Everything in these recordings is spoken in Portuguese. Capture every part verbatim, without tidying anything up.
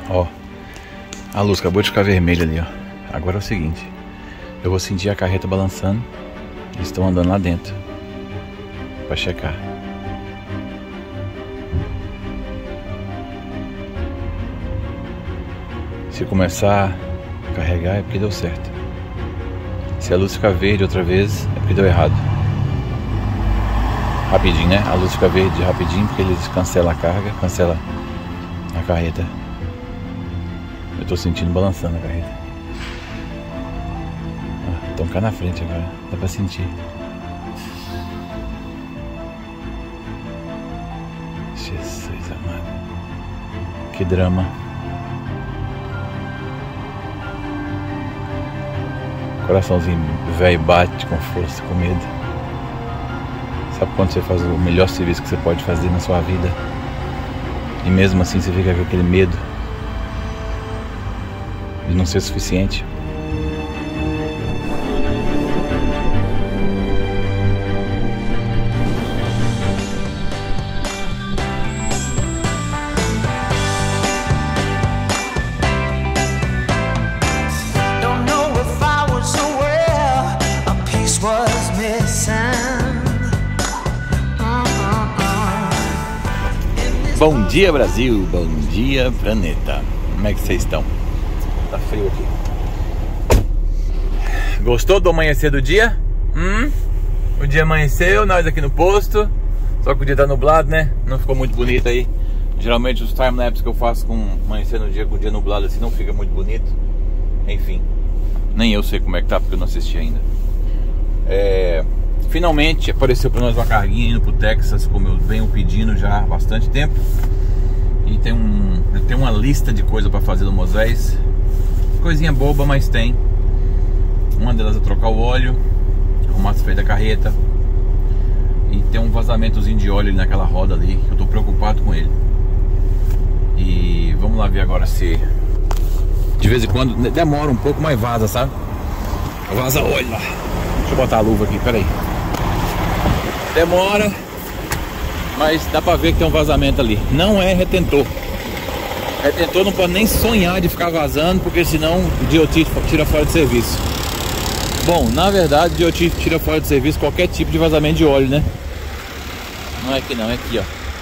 Ó, a luz acabou de ficar vermelha ali, ó. Agora é o seguinte, eu vou sentir a carreta balançando. Eles estão andando lá dentro pra checar. Se começar a carregar é porque deu certo. Se a luz ficar verde outra vez é porque deu errado. Rapidinho, né? A luz fica verde rapidinho porque eles cancelam a carga, cancelam a carreta. Eu tô sentindo balançando a carreta. Ah, estão cá na frente agora, dá pra sentir. Jesus amado, que drama. Coraçãozinho velho bate com força, com medo. Sabe quando você faz o melhor serviço que você pode fazer na sua vida e mesmo assim você fica com aquele medo de não ser suficiente? Bom dia, Brasil, bom dia, planeta. Como é que vocês estão? Tá frio aqui. Gostou do amanhecer do dia? Hum? O dia amanheceu, nós aqui no posto. Só que o dia tá nublado, né? Não ficou muito bonito aí. Geralmente os timelapses que eu faço com amanhecer no dia, com o dia nublado assim, não fica muito bonito. Enfim, nem eu sei como é que tá, porque eu não assisti ainda. É... Finalmente apareceu para nós uma carguinha indo pro Texas, como eu venho pedindo já há bastante tempo. E tem um, tem uma lista de coisas para fazer no Moisés. Coisinha boba, mas tem. Uma delas é trocar o óleo, arrumar as freios da carreta. E tem um vazamentozinho de óleo ali naquela roda ali, que eu tô preocupado com ele. E vamos lá ver agora se de vez em quando demora um pouco, mas vaza, sabe? Vaza óleo lá. Deixa eu botar a luva aqui, peraí. Demora, mas dá pra ver que tem um vazamento ali. Não é retentor. Retentor não pode nem sonhar de ficar vazando, porque senão o D O T tira fora de serviço. Bom, na verdade o D O T tira fora de serviço qualquer tipo de vazamento de óleo, né? Não é aqui não, é aqui, ó.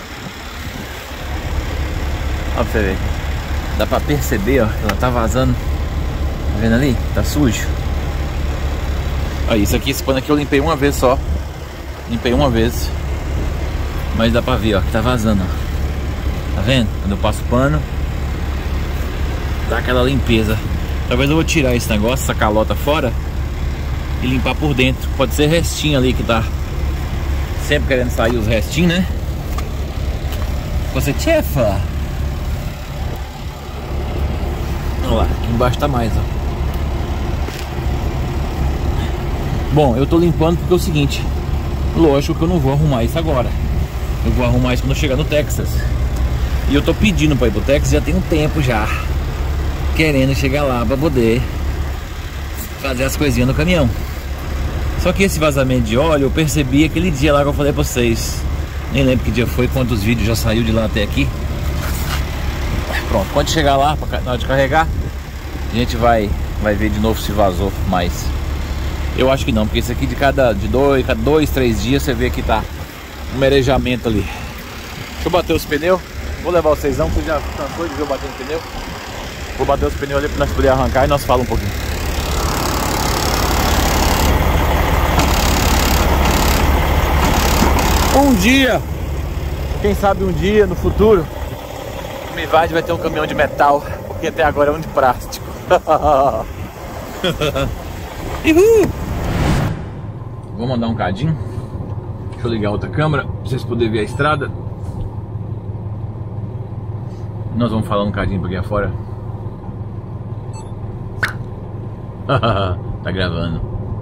Ó pra você ver. Dá pra perceber, ó, que ela tá vazando. Tá vendo ali? Tá sujo. Aí, isso aqui, esse pano aqui eu limpei uma vez só. Limpei uma vez. Mas dá pra ver, ó, que tá vazando, ó. Tá vendo? Quando eu passo o pano, dá aquela limpeza. Talvez eu vou tirar esse negócio, essa calota fora, e limpar por dentro. Pode ser restinho ali que tá sempre querendo sair os restinhos, né? Você chefa. Olha lá, aqui embaixo tá mais, ó. Bom, eu tô limpando porque é o seguinte, lógico que eu não vou arrumar isso agora. Eu vou arrumar isso quando eu chegar no Texas. E eu tô pedindo pra ir pro Texas já tem um tempo já, querendo chegar lá pra poder fazer as coisinhas no caminhão. Só que esse vazamento de óleo eu percebi aquele dia lá que eu falei pra vocês. Nem lembro que dia foi, quantos vídeos já saiu de lá até aqui. Pronto, quando chegar lá, na hora de carregar, a gente vai, vai ver de novo se vazou mais. Eu acho que não, porque esse aqui de cada de dois, cada dois, três dias você vê que tá um merejamento ali. Deixa eu bater os pneus. Vou levar vocês não, porque já cansou de ver eu bater no pneu. Vou bater os pneus ali para nós poder arrancar e nós falamos um pouquinho. Um dia, quem sabe um dia no futuro, o Mivide vai ter um caminhão de metal, porque até agora é um de plástico. Uhul! Vou mandar um cadinho. Deixa eu ligar outra câmera pra vocês poderem ver a estrada. Nós vamos falar um cadinho pra aqui afora. Tá gravando.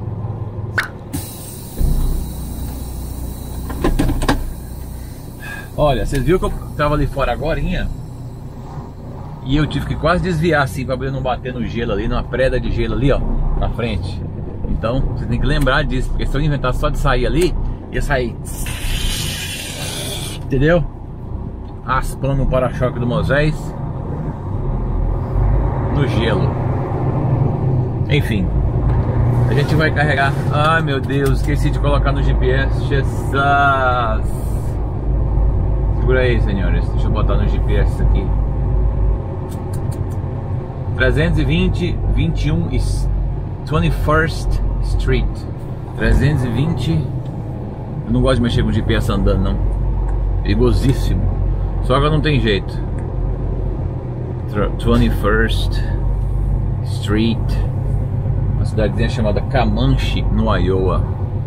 Olha, vocês viram que eu tava ali fora agorinha e eu tive que quase desviar assim pra não bater no gelo ali, numa preda de gelo ali, ó, na frente. Então, você tem que lembrar disso, porque se eu inventar só de sair ali, ia sair, entendeu? Raspando o para-choque do Moisés. gelo. Enfim, a gente vai carregar. Ai meu Deus, esqueci de colocar no G P S. Jesus. Segura aí, senhores, deixa eu botar no G P S isso aqui. trezentos e vinte, vinte e um e twenty-first Street. trezentos e vinte. Eu não gosto de mexer com o G P S andando, não. Perigosíssimo. Só que não tem jeito. twenty-first Street, uma cidadezinha chamada Comanche, no Iowa.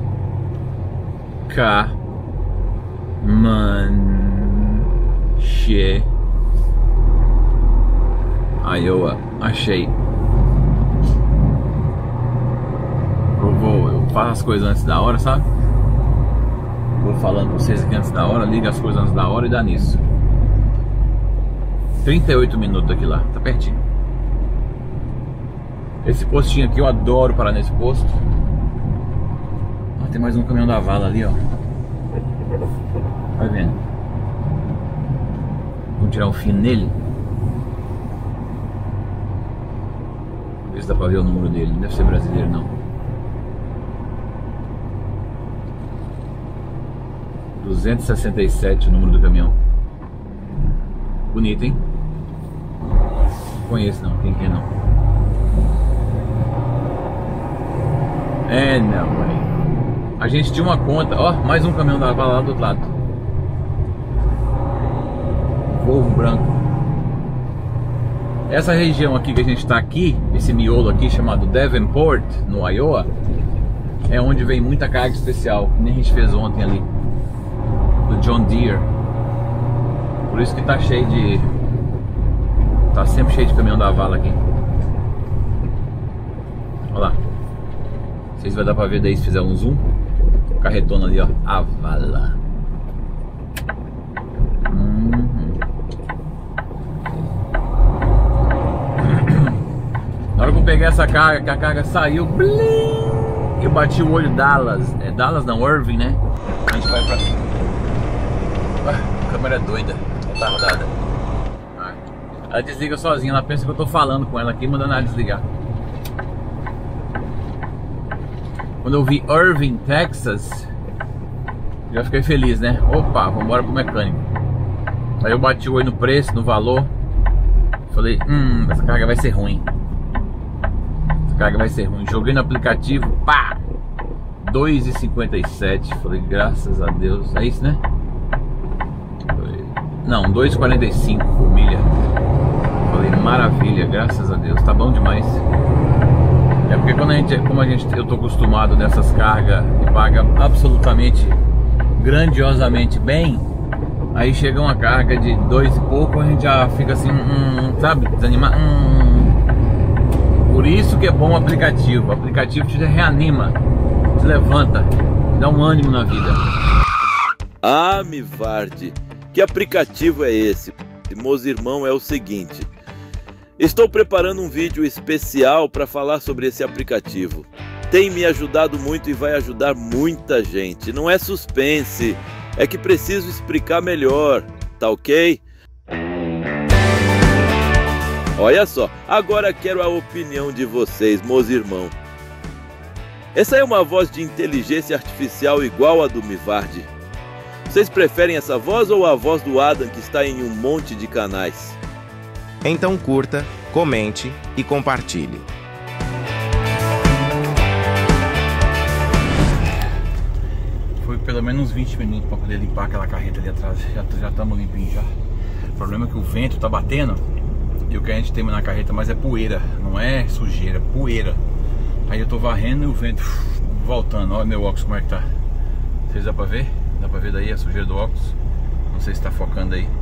Comanche, Iowa. Achei. Eu vou, eu faço as coisas antes da hora, sabe? Vou falando pra vocês aqui antes da hora, liga as coisas antes da hora e dá nisso. trinta e oito minutos aqui lá, tá pertinho. Esse postinho aqui, eu adoro parar nesse posto. Ah, tem mais um caminhão da vala ali, ó. Vai vendo. Vamos tirar um fino nele. Ver se dá pra ver o número dele. Não deve ser brasileiro, não. duzentos e sessenta e sete o número do caminhão. Bonito, hein? Não conheço não, quem que é não. É, não, véio. A gente tinha uma conta, ó, mais um caminhão da vala lá do outro lado. Volvo branco. Essa região aqui que a gente tá aqui, esse miolo aqui chamado Davenport, no Iowa, é onde vem muita carga especial, que nem a gente fez ontem ali, do John Deere. Por isso que tá cheio de... Tá sempre cheio de caminhão da vala aqui. Olha lá. Não sei se vai dar pra ver daí se fizer um zoom. Carretona ali, ó. A vala. Uhum. Na hora que eu peguei essa carga, que a carga saiu, blim, eu bati o olho Dallas. É Dallas não, Irving, né? A gente vai pra... Ah, a câmera é doida, retardada. Ah, ela desliga sozinha, ela pensa que eu tô falando com ela aqui, mandando ela desligar. Quando eu vi Irving, Texas, já fiquei feliz, né? Opa, vamos embora pro mecânico. Aí eu bati o olho no preço, no valor. Falei, hum, essa carga vai ser ruim. Essa carga vai ser ruim. Joguei no aplicativo, pá! dois e cinquenta e sete. Falei, graças a Deus. É isso, né? Não, dois e quarenta e cinco por milha. Falei, maravilha, graças a Deus. Tá bom demais. É porque quando a gente, como a gente, eu tô acostumado nessas cargas e paga absolutamente, grandiosamente bem, aí chega uma carga de dois e pouco, a gente já fica assim, hum, sabe, desanimado. Hum. Por isso que é bom o aplicativo. O aplicativo te reanima, te levanta, te dá um ânimo na vida. Ah, Mivardi, que aplicativo é esse? Meus irmãos, é o seguinte. Estou preparando um vídeo especial para falar sobre esse aplicativo. Tem me ajudado muito e vai ajudar muita gente. Não é suspense, é que preciso explicar melhor, tá ok? Olha só, agora quero a opinião de vocês, meus irmãos. Essa é uma voz de inteligência artificial igual a do Mivardi? Vocês preferem essa voz ou a voz do Adam que está em um monte de canais? Então curta, comente e compartilhe. Foi pelo menos uns vinte minutos para poder limpar aquela carreta ali atrás. Já já estamos limpinhos já. O problema é que o vento tá batendo e o que a gente tem na carreta mais é poeira, não é sujeira, poeira. Aí eu tô varrendo e o vento uf, voltando. Olha meu óculos como é que tá. Vocês dá pra ver? Dá pra ver daí a sujeira do óculos? Não sei se tá focando aí.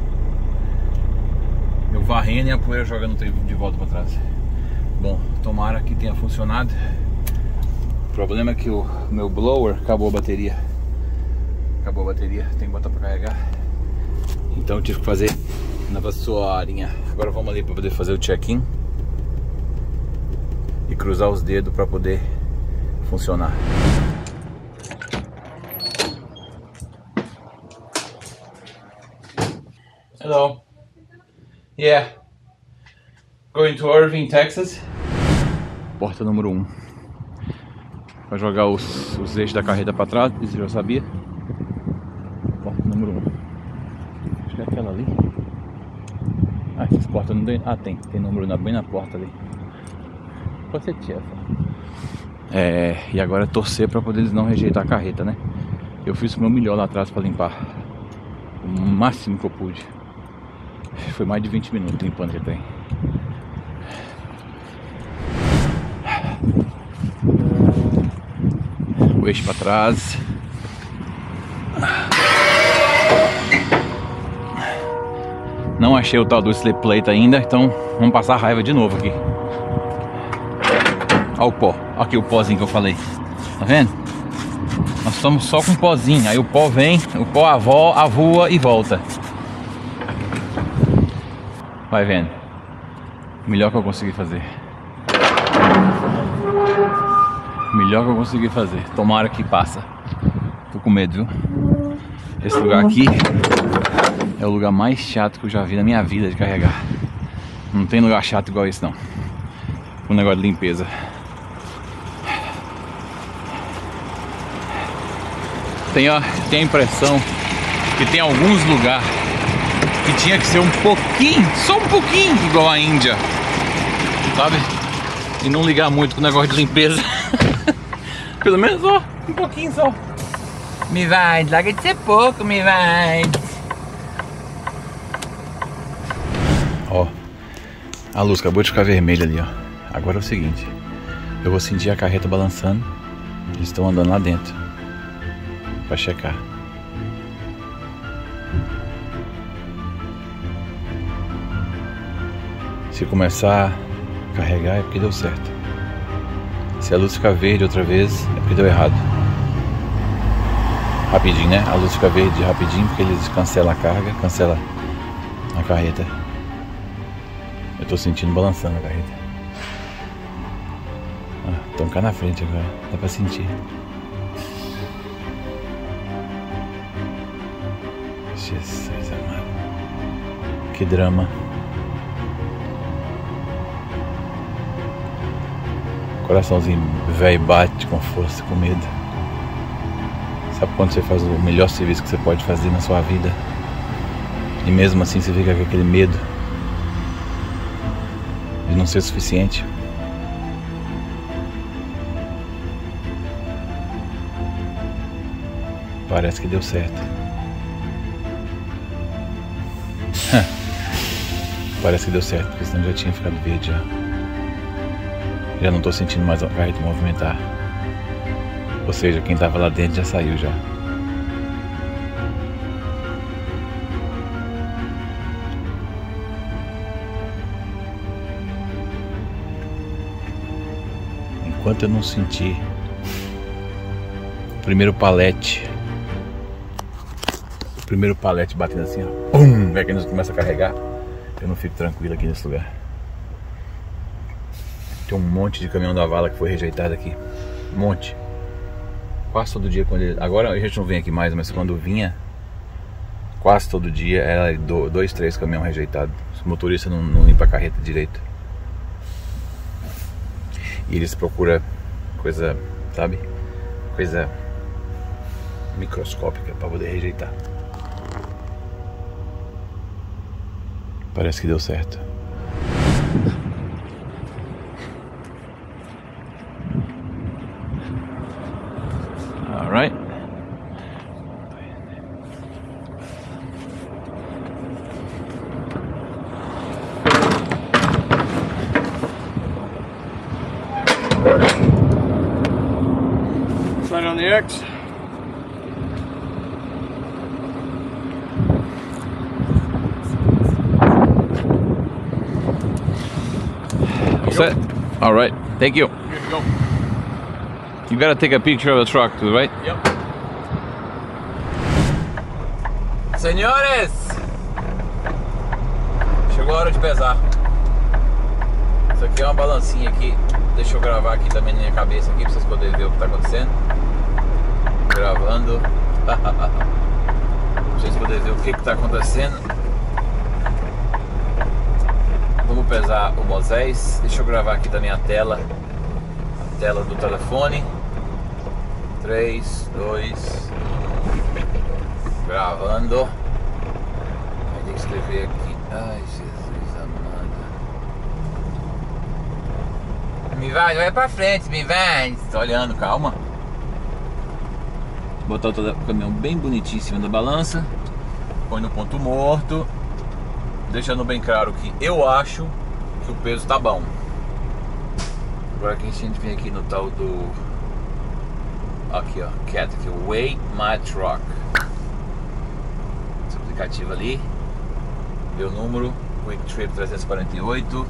Eu varrendo e a poeira jogando de volta para trás. Bom, tomara que tenha funcionado. O problema é que o meu blower acabou a bateria. Acabou a bateria, tem que botar para carregar. Então eu tive que fazer na vassourinha. Agora vamos ali para poder fazer o check-in e cruzar os dedos para poder funcionar. Hello. Yeah. Going to Irving, Texas. Porta número um. Vai jogar os, os eixos da carreta para trás, isso eu já sabia. Porta número um. Acho que é aquela ali. Ah, essas portas não tem. Ah, tem. Tem número na, bem na porta ali. Pode ser tia. É, e agora é torcer para poder eles não rejeitar a carreta, né? Eu fiz o meu melhor lá atrás para limpar. O máximo que eu pude. Foi mais de vinte minutos limpando aquele trem. O eixo para trás. Não achei o tal do slip plate ainda, então vamos passar raiva de novo aqui. Olha o pó, olha aqui o pozinho que eu falei. Tá vendo? Nós estamos só com pozinho, aí o pó vem, o pó avó, avoa e volta. Vai vendo. Melhor que eu consegui fazer. Melhor que eu consegui fazer. Tomara que passa. Tô com medo, viu? Esse lugar aqui é o lugar mais chato que eu já vi na minha vida de carregar. Não tem lugar chato igual esse não. Um negócio de limpeza. Tem a, tem a impressão que tem alguns lugares que tinha que ser um pouquinho, só um pouquinho igual a Índia, sabe? E não ligar muito com o negócio de limpeza. Pelo menos, ó, um pouquinho só. Me vai, larga de ser pouco, me vai. Ó, a luz acabou de ficar vermelha ali, ó. Agora é o seguinte, eu vou sentir a carreta balançando. Eles estão andando lá dentro pra checar. Se começar a carregar é porque deu certo. Se a luz ficar verde outra vez é porque deu errado. Rapidinho, né? A luz fica verde rapidinho porque eles cancelam a carga, cancelam a carreta. Eu tô sentindo balançando a carreta. Ah, estão cá na frente agora, dá pra sentir. Jesus amado. Que drama. Coraçãozinho velho bate com força, com medo. Sabe quando você faz o melhor serviço que você pode fazer na sua vida e mesmo assim você fica com aquele medo de não ser suficiente? Parece que deu certo. Parece que deu certo, porque senão já tinha ficado verde já. Já não estou sentindo mais a carreta movimentar. Ou seja, quem estava lá dentro já saiu já. Enquanto eu não sentir o primeiro palete, o primeiro palete batendo assim, ó, pum, é que nós começa a carregar, eu não fico tranquilo aqui nesse lugar. Tem um monte de caminhão da vala que foi rejeitado aqui. Um monte. Quase todo dia quando ele... Agora a gente não vem aqui mais, mas quando vinha, quase todo dia era dois, três caminhões rejeitados. Os motoristas não, não limpam a carreta direito. E eles procuram coisa, sabe? Coisa microscópica para poder rejeitar. Parece que deu certo. Right? Sign on the X. All set? All right. Thank you. Good to go. You gotta take a picture of the truck too, right? Yep. Senhores! Chegou a hora de pesar. Isso aqui é uma balancinha aqui. Deixa eu gravar aqui também na minha cabeça aqui pra vocês poderem ver o que tá acontecendo. Gravando. Pra vocês poderem ver o que que tá acontecendo. Vamos vou pesar o Moisés. Deixa eu gravar aqui da minha tela, a tela do telefone. três, dois, gravando. Vai ter que escrever aqui. Ai, Jesus amado. Me vai, vai pra frente, me vai. Tô olhando, calma. Botar o caminhão bem bonitinho em cima da balança. Põe no ponto morto. Deixando bem claro que eu acho que o peso tá bom. Agora que a gente vem aqui no tal do... Aqui ó, Cat aqui, Weigh My Truck. Esse aplicativo ali. Meu número, Quick Trip trezentos e quarenta e oito.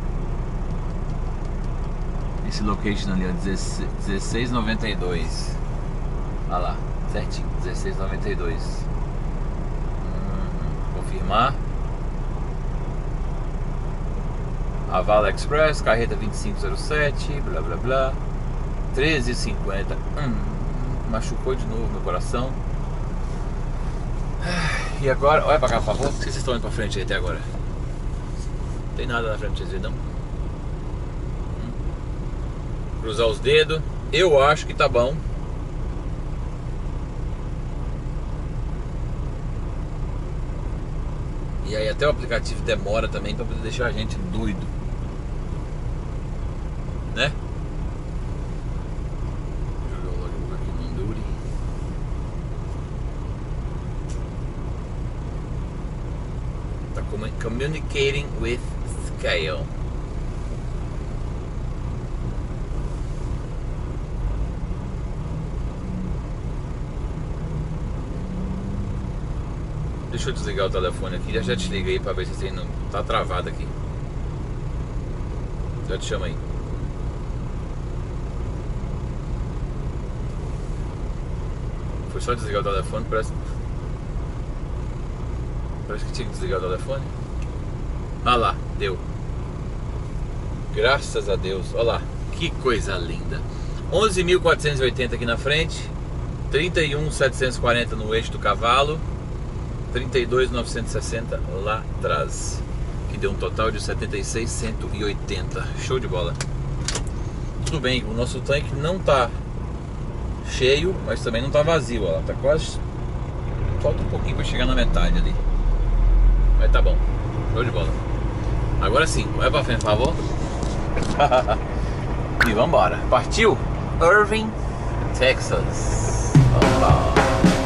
Esse location ali é dezesseis e noventa e dois. Olha lá, certinho, dezesseis e noventa e dois. Hum, confirmar. Avala Express, carreta vinte e cinco zero sete, blá blá blá. treze e cinquenta. Hum, machucou de novo meu coração. E agora, olha pra cá, por favor. Por que vocês estão indo pra frente aí até agora? Não tem nada na frente pra vocês verem, não. Hum. Cruzar os dedos. Eu acho que tá bom. E aí até o aplicativo demora também pra poder deixar a gente doido, né? Tá communicating with scale. Deixa eu desligar o telefone aqui, já já te liga aí pra ver se tem não tá travado aqui. Já te chamo aí. Foi só desligar o telefone, parece. Parece que tinha que desligar o telefone. Ah lá, deu. Graças a Deus, olha lá, que coisa linda. onze mil quatrocentos e oitenta aqui na frente, trinta e um mil setecentos e quarenta no eixo do cavalo, trinta e dois mil novecentos e sessenta lá atrás, que deu um total de setenta e seis mil cento e oitenta. Show de bola. Tudo bem, o nosso tanque não tá cheio, mas também não tá vazio, ó, tá quase, falta um pouquinho para chegar na metade ali, mas tá bom. Show de bola. Agora sim, vai pra frente, por favor. E vambora. Partiu Irving, Texas. Opa.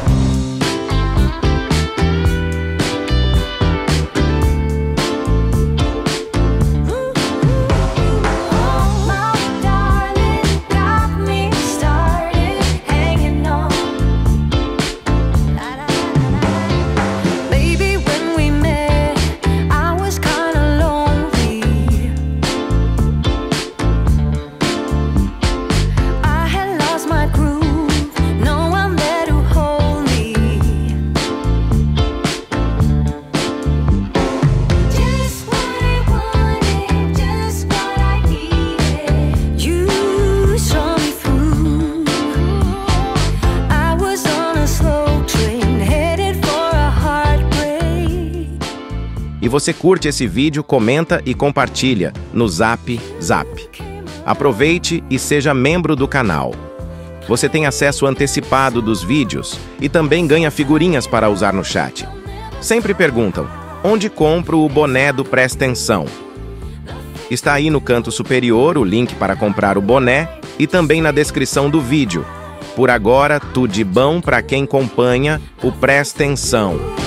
E você curte esse vídeo, comenta e compartilha no Zap Zap. Aproveite e seja membro do canal. Você tem acesso antecipado dos vídeos e também ganha figurinhas para usar no chat. Sempre perguntam, onde compro o boné do Presta Atenção? Está aí no canto superior o link para comprar o boné e também na descrição do vídeo. Por agora, tudo de bom para quem acompanha o Presta Atenção.